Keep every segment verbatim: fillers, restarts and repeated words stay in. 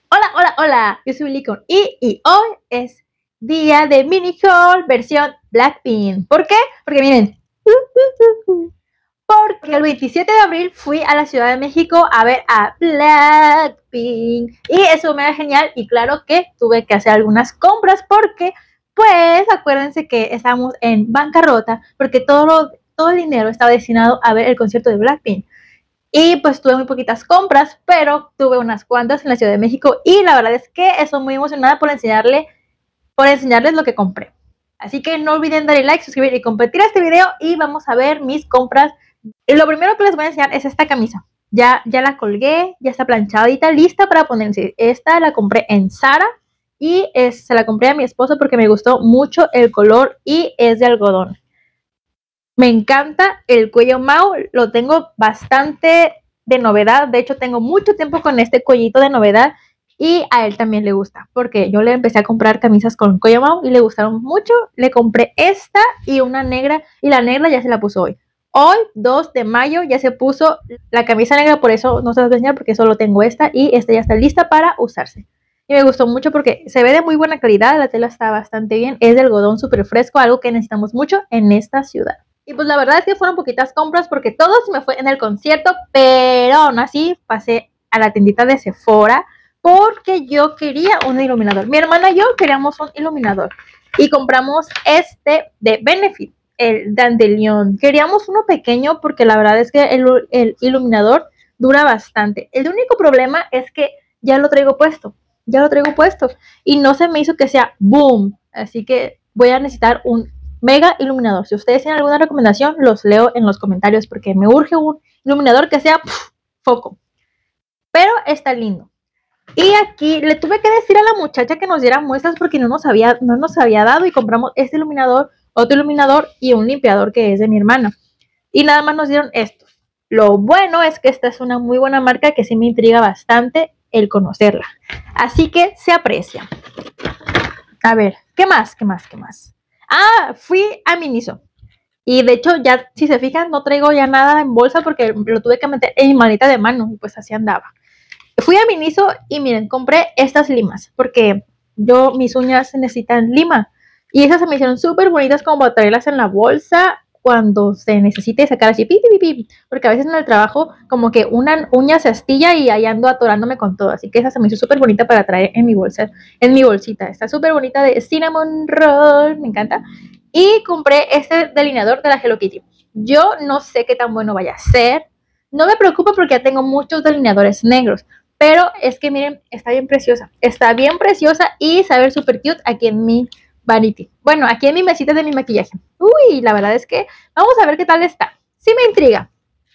Hola, hola, hola, yo soy Willy con I y hoy es día de mini haul versión Blackpink. ¿Por qué? Porque miren, porque el veintisiete de abril fui a la Ciudad de México a ver a Blackpink y eso me da genial y claro que tuve que hacer algunas compras porque pues acuérdense que estábamos en bancarrota porque todo, lo, todo el dinero estaba destinado a ver el concierto de Blackpink. Y pues tuve muy poquitas compras, pero tuve unas cuantas en la Ciudad de México y la verdad es que estoy muy emocionada por enseñarle, por enseñarles lo que compré. Así que no olviden darle like, suscribir y compartir este video y vamos a ver mis compras. Y lo primero que les voy a enseñar es esta camisa. Ya, ya la colgué, ya está planchadita, lista para ponerse. Esta la compré en Zara y es, se la compré a mi esposo porque me gustó mucho el color y es de algodón. Me encanta el cuello Mau, lo tengo bastante de novedad, de hecho tengo mucho tiempo con este cuellito de novedad y a él también le gusta, porque yo le empecé a comprar camisas con cuello Mau y le gustaron mucho, le compré esta y una negra y la negra ya se la puso hoy. Hoy, dos de mayo, ya se puso la camisa negra, por eso no se las voy a enseñar porque solo tengo esta y esta ya está lista para usarse. Y me gustó mucho porque se ve de muy buena calidad, la tela está bastante bien, es de algodón súper fresco, algo que necesitamos mucho en esta ciudad. Y pues la verdad es que fueron poquitas compras porque todo se me fue en el concierto, pero aún así pasé a la tiendita de Sephora porque yo quería un iluminador. Mi hermana y yo queríamos un iluminador y compramos este de Benefit, el Dandelion. Queríamos uno pequeño porque la verdad es que el, el iluminador dura bastante. El único problema es que ya lo traigo puesto, ya lo traigo puesto y no se me hizo que sea boom, así que voy a necesitar un mega iluminador. Si ustedes tienen alguna recomendación, los leo en los comentarios porque me urge un iluminador que sea puf, foco. Pero está lindo. Y aquí le tuve que decir a la muchacha que nos diera muestras porque no nos había, no nos había dado y compramos este iluminador, otro iluminador y un limpiador que es de mi hermana. Y nada más nos dieron estos. Lo bueno es que esta es una muy buena marca que sí me intriga bastante el conocerla. Así que se aprecia. A ver, ¿qué más? ¿Qué más? ¿Qué más? Ah, fui a Miniso. Y de hecho, ya, si se fijan, no traigo ya nada en bolsa porque lo tuve que meter en mi maleta de mano. Y pues así andaba. Fui a Miniso y miren, compré estas limas. Porque yo, mis uñas necesitan lima. Y esas se me hicieron súper bonitas como para traerlas en la bolsa cuando se necesite sacar así, pi, pi, pi, pi, porque a veces en el trabajo como que una uña se astilla y ahí ando atorándome con todo, así que esa se me hizo súper bonita para traer en mi bolsa, en mi bolsita, está súper bonita de Cinnamon Roll, me encanta, y compré este delineador de la Hello Kitty. Yo no sé qué tan bueno vaya a ser, no me preocupa porque ya tengo muchos delineadores negros, pero es que miren, está bien preciosa, está bien preciosa y se ve súper cute aquí en mi Vanity. Bueno, aquí en mi mesita de mi maquillaje. Uy, la verdad es que vamos a ver qué tal está. Sí me intriga.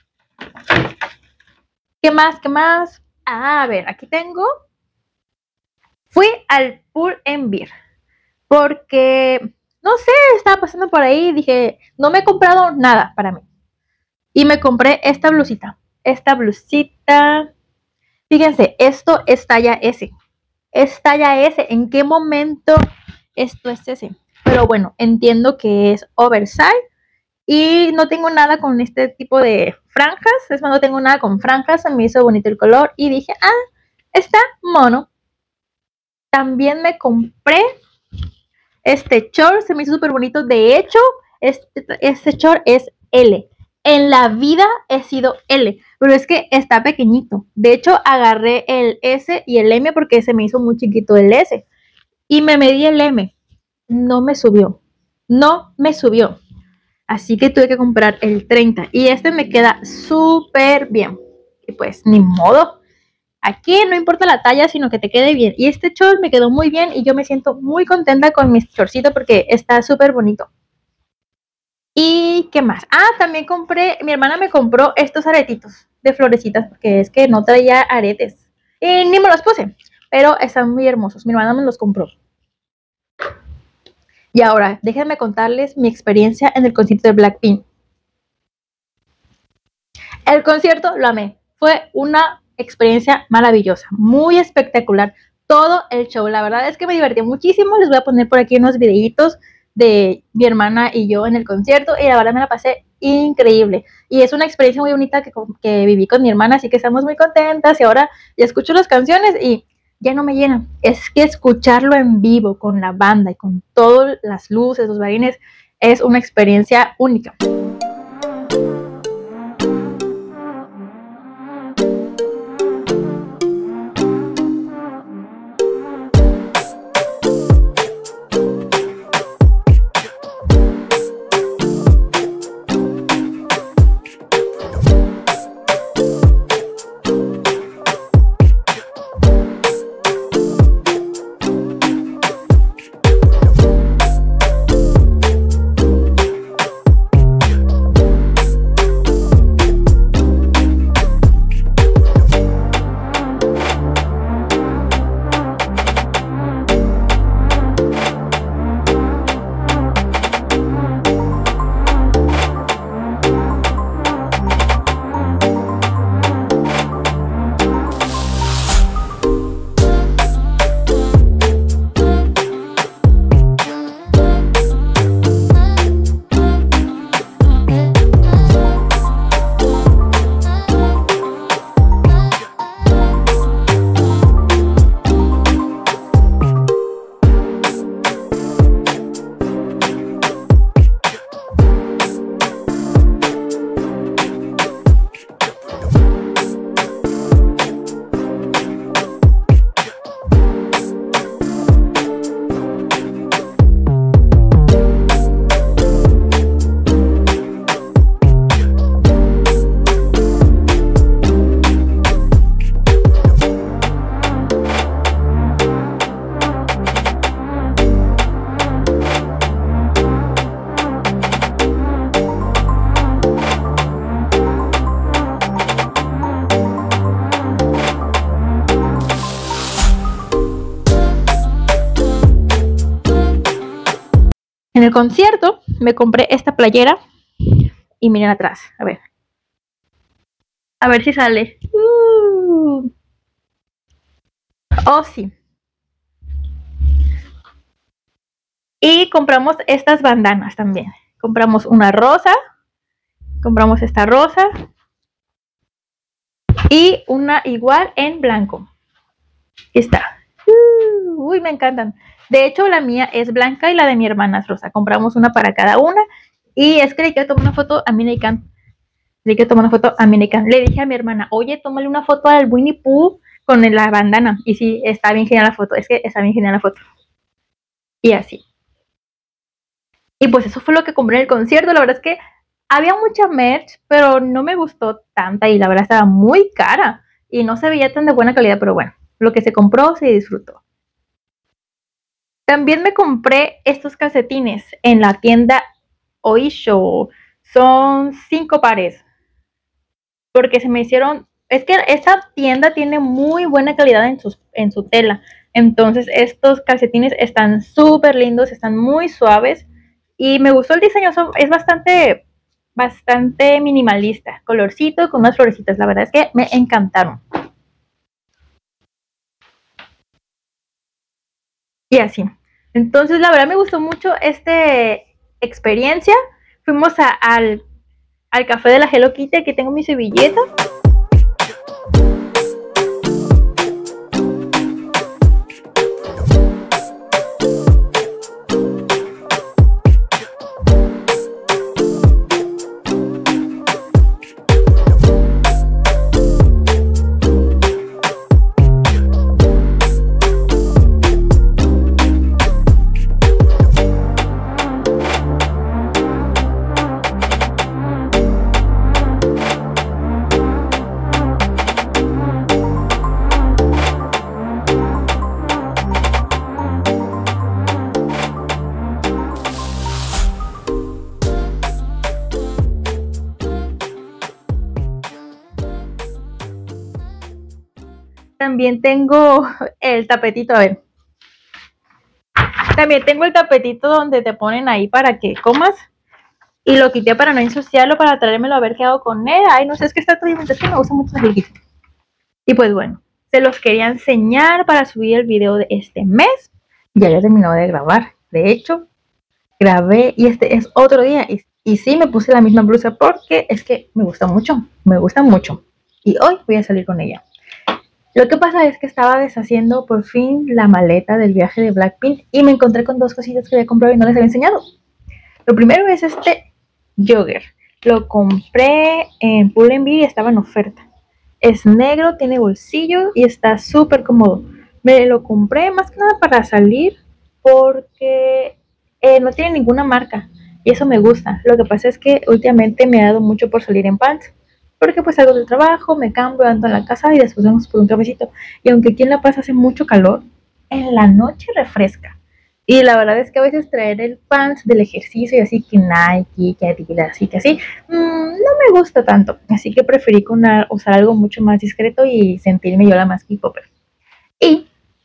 ¿Qué más? ¿Qué más? Ah, a ver, aquí tengo. Fui al Pull and Bear porque, no sé, estaba pasando por ahí y dije, no me he comprado nada para mí. Y me compré esta blusita. Esta blusita. Fíjense, esto es talla S. Es talla S. ¿En qué momento esto es S? Pero bueno, entiendo que es oversize y no tengo nada con este tipo de franjas, es más, no tengo nada con franjas, se me hizo bonito el color y dije, ah, está mono. También me compré este short, se me hizo súper bonito, de hecho, este, este short es L. En la vida he sido L, pero es que está pequeñito. De hecho, agarré el S y el M porque se me hizo muy chiquito el S. Y me medí el M. No me subió. No me subió. Así que tuve que comprar el treinta. Y este me queda súper bien. Y pues, ni modo. Aquí no importa la talla, sino que te quede bien. Y este short me quedó muy bien y yo me siento muy contenta con mi shortcito porque está súper bonito. ¿Y qué más? Ah, también compré, mi hermana me compró estos aretitos de florecitas porque es que no traía aretes. Y ni me los puse, pero están muy hermosos. Mi hermana me los compró. Y ahora, déjenme contarles mi experiencia en el concierto de Blackpink. El concierto lo amé. Fue una experiencia maravillosa, muy espectacular. Todo el show, la verdad es que me divertí muchísimo. Les voy a poner por aquí unos videitos de mi hermana y yo en el concierto y la verdad me la pasé increíble. Y es una experiencia muy bonita que, que viví con mi hermana, así que estamos muy contentas y ahora ya escucho las canciones y ya no me llena. Es que escucharlo en vivo con la banda y con todas las luces, los bailarines, es una experiencia única. En el concierto me compré esta playera y miren atrás, a ver. A ver si sale. Uh. Oh, sí. Y compramos estas bandanas también. Compramos una rosa. Compramos esta rosa. Y una igual en blanco. Aquí está. Uh, uy, me encantan. De hecho, la mía es blanca y la de mi hermana es rosa. Compramos una para cada una. Y es que le quiero tomar una foto a Minican. Le quiero tomar una foto a Minican. Le dije a mi hermana, oye, tómale una foto al Winnie Pooh con la bandana. Y sí, está bien genial la foto. Es que está bien genial la foto. Y así. Y pues eso fue lo que compré en el concierto. La verdad es que había mucha merch, pero no me gustó tanta. Y la verdad estaba muy cara. Y no se veía tan de buena calidad, pero bueno. Lo que se compró se disfrutó. También me compré estos calcetines en la tienda Oysho. Son cinco pares. Porque se me hicieron... Es que esta tienda tiene muy buena calidad en, sus, en su tela. Entonces estos calcetines están súper lindos, están muy suaves. Y me gustó el diseño, son, es bastante, bastante minimalista. Colorcito con unas florecitas. La verdad es que me encantaron. Y así. Entonces, la verdad me gustó mucho esta experiencia. Fuimos a, al, al café de la Hello Kitty. Aquí tengo mi servilleta. También tengo el tapetito, a ver. También tengo el tapetito donde te ponen ahí para que comas. Y lo quité para no ensuciarlo, para traérmelo a ver qué hago con él. Ay, no sé, es que está todo bien, es que me gusta mucho el jueguito. Y pues bueno, se los quería enseñar para subir el video de este mes. Ya he terminado de grabar. De hecho, grabé y este es otro día. Y, y sí, me puse la misma blusa porque es que me gusta mucho. Me gusta mucho. Y hoy voy a salir con ella. Lo que pasa es que estaba deshaciendo por fin la maleta del viaje de Blackpink y me encontré con dos cositas que había comprado y no les había enseñado. Lo primero es este jogger. Lo compré en Pull&Bear y estaba en oferta. Es negro, tiene bolsillo y está súper cómodo. Me lo compré más que nada para salir porque eh, no tiene ninguna marca y eso me gusta. Lo que pasa es que últimamente me ha dado mucho por salir en pants porque pues salgo del trabajo, me cambio, ando en la casa y después vamos por un cafecito. Y aunque aquí en La Paz hace mucho calor, en la noche refresca. Y la verdad es que a veces traer el pants del ejercicio y así que Nike, que Adidas y que así, mmm, no me gusta tanto. Así que preferí con una, usar algo mucho más discreto y sentirme yo la más K-popper. Y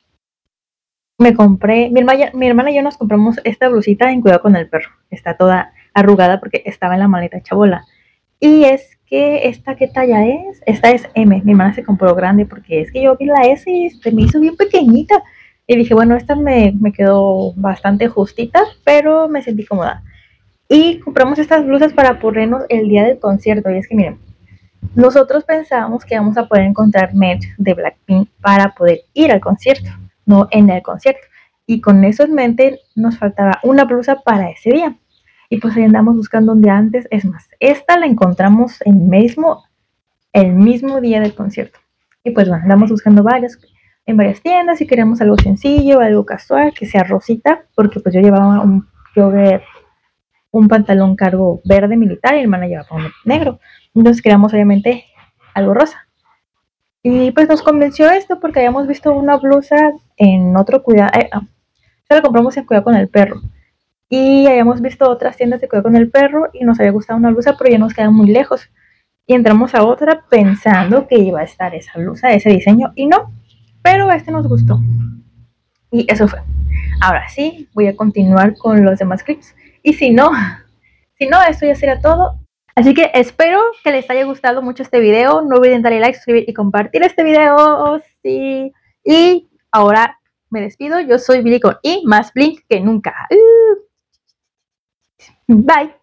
me compré, mi hermana, mi hermana y yo nos compramos esta blusita en Cuidado con el Perro. Está toda arrugada porque estaba en la maleta chabola. Y es que esta, ¿qué talla es? Esta es M. Mi hermana se compró grande porque es que yo vi la S y se me hizo bien pequeñita. Y dije, bueno, esta me, me quedó bastante justita, pero me sentí cómoda. Y compramos estas blusas para ponernos el día del concierto. Y es que miren, nosotros pensábamos que íbamos a poder encontrar merch de Blackpink para poder ir al concierto, no en el concierto. Y con eso en mente nos faltaba una blusa para ese día. Y pues ahí andamos buscando un día antes. Es más, esta la encontramos en mismo, el mismo día del concierto. Y pues bueno, andamos buscando varias, en varias tiendas y queríamos algo sencillo, algo casual, que sea rosita, porque pues yo llevaba un jogger, un pantalón cargo verde militar y mi hermana llevaba uno negro. Entonces queríamos obviamente algo rosa. Y pues nos convenció esto porque habíamos visto una blusa en otro cuidado, eh, se la compramos en Cuidado con el Perro. Y habíamos visto otras tiendas de Cuidado con el Perro y nos había gustado una blusa, pero ya nos quedan muy lejos. Y entramos a otra pensando que iba a estar esa blusa, ese diseño, y no. Pero este nos gustó. Y eso fue. Ahora sí, voy a continuar con los demás clips. Y si no, si no, esto ya será todo. Así que espero que les haya gustado mucho este video. No olviden darle like, suscribir y compartir este video. Sí. Y ahora me despido. Yo soy Billy con I, más Blink que nunca. Uh. Bye.